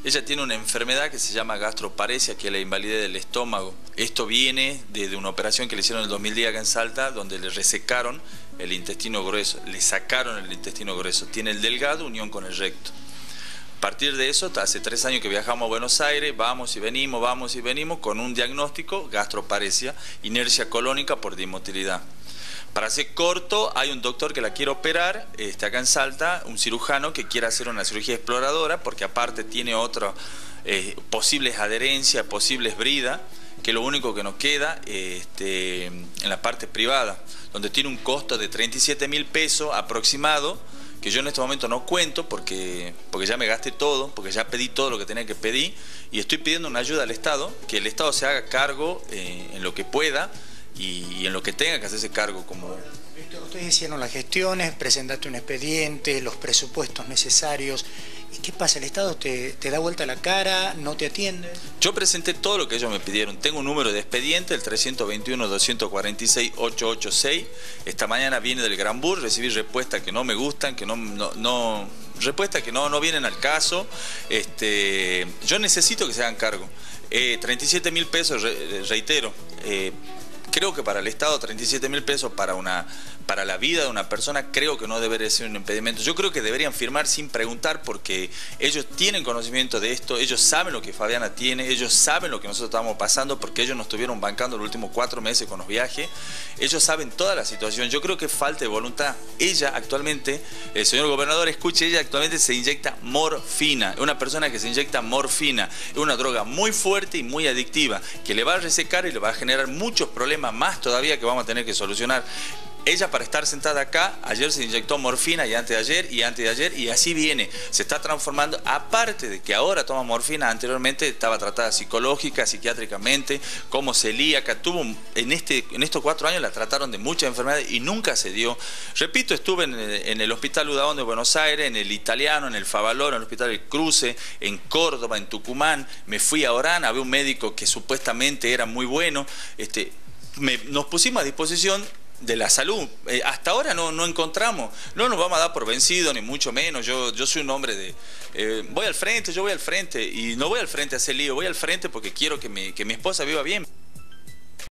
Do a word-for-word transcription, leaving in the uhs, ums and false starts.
Ella tiene una enfermedad que se llama gastroparesia, que es la invalidez del estómago. Esto viene de una operación que le hicieron en el dos mil diez acá en Salta, donde le resecaron el intestino grueso, le sacaron el intestino grueso. Tiene el delgado unión con el recto. A partir de eso, hace tres años que viajamos a Buenos Aires, vamos y venimos, vamos y venimos, con un diagnóstico, gastroparesia, inercia colónica por dimotilidad. Para hacer corto, hay un doctor que la quiere operar, este, acá en Salta, un cirujano que quiere hacer una cirugía exploradora, porque aparte tiene otras eh, posibles adherencias, posibles bridas, que es lo único que nos queda este, en la parte privada, donde tiene un costo de treinta y siete mil pesos aproximado, que yo en este momento no cuento porque, porque ya me gasté todo, porque ya pedí todo lo que tenía que pedir, y estoy pidiendo una ayuda al Estado, que el Estado se haga cargo eh, en lo que pueda, y en lo que tenga que hacerse cargo. Como ustedes hicieron las gestiones, presentaste un expediente, los presupuestos necesarios. ¿Y qué pasa? ¿El Estado te, te da vuelta la cara, no te atiende? Yo presenté todo lo que ellos me pidieron. Tengo un número de expediente, el trescientos veintiuno, doscientos cuarenta y seis, ochocientos ochenta y seis. Esta mañana viene del Gran Bur, recibí respuestas que no me gustan, que no... no, no respuestas que no, no vienen al caso. Este, yo necesito que se hagan cargo. Eh, treinta y siete mil pesos, re, reitero. Eh, Creo que para el Estado treinta y siete mil pesos para, una, para la vida de una persona creo que no debería ser un impedimento. Yo creo que deberían firmar sin preguntar porque ellos tienen conocimiento de esto, ellos saben lo que Fabiana tiene, ellos saben lo que nosotros estamos pasando porque ellos nos estuvieron bancando los últimos cuatro meses con los viajes, ellos saben toda la situación. Yo creo que falta de voluntad. Ella actualmente, el señor gobernador, escuche, ella actualmente se inyecta morfina, es una persona que se inyecta morfina, es una droga muy fuerte y muy adictiva que le va a resecar y le va a generar muchos problemas más todavía que vamos a tener que solucionar. Ella, para estar sentada acá, ayer se inyectó morfina y antes de ayer y antes de ayer y así viene, se está transformando, aparte de que ahora toma morfina, anteriormente estaba tratada psicológica, psiquiátricamente, como celíaca, tuvo, en, este, en estos cuatro años la trataron de muchas enfermedades y nunca se dio. Repito, estuve en el, en el Hospital Udaón de Buenos Aires, en el Italiano, en el Favaloro, en el Hospital del Cruce, en Córdoba, en Tucumán, me fui a Orán, había un médico que supuestamente era muy bueno, este, me, nos pusimos a disposición de la salud. Eh, hasta ahora no, no encontramos, no nos vamos a dar por vencido, ni mucho menos. Yo, yo soy un hombre de, eh, voy al frente, yo voy al frente, y no voy al frente a hacer lío, voy al frente porque quiero que mi, que mi esposa viva bien.